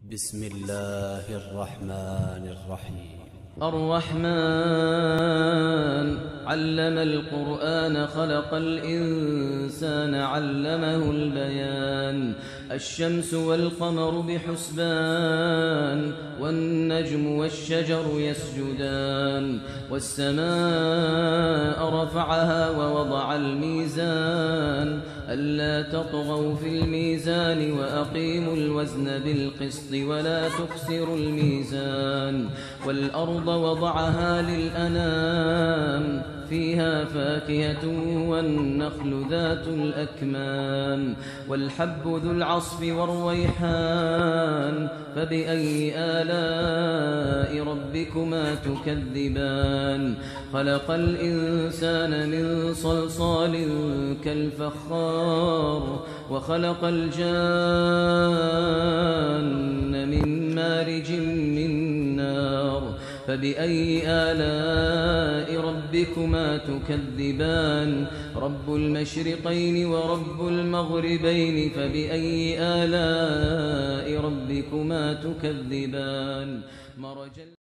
بسم الله الرحمن الرحيم. الرحمن علم القرآن خلق الإنسان علمه البيان. الشمس والقمر بحسبان والنجم والشجر يسجدان والسماء رفعها ووضع الميزان ألا تطغوا في الميزان وأقيموا الوزن بالقسط ولا تخسروا الميزان والأرض وضعها للأنام فيها فاكهة والنخل ذات الأكمام والحب ذو العصف والريحان فبأي آلاء ربكما تكذبان. خلق الإنسان من صلصال كالفخار وخلق الجان من مارج من نار فبأي آلاء ربكما تكذبان. رب المشرقين ورب المغربين فبأي آلاء ربكما تكذبان.